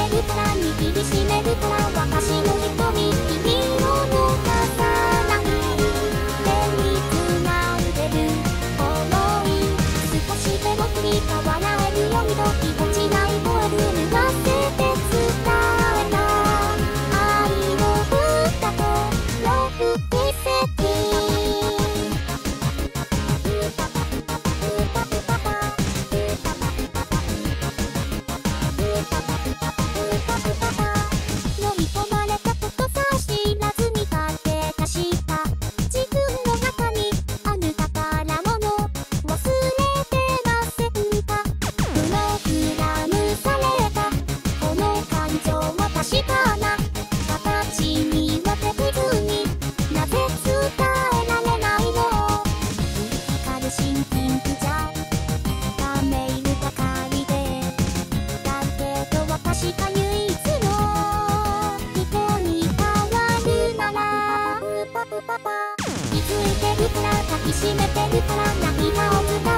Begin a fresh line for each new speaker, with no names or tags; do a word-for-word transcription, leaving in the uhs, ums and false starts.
るから握りしめるから私の瞳君を逃さない手に繋いでる想い少しでも振り変わらえるようにとぎこちない声る脱がせて伝えた愛の歌とロック奇跡飲み込まれたことさえ知らずにかけ足した自分の中にある宝物忘れてませんかプログラムされたこの感情は確かな形にはできずになぜ伝えられないの光るシンキングじゃためいるばかりでだけど私が唯一の人に変わるなら気づいてるから抱きしめてるから涙を伝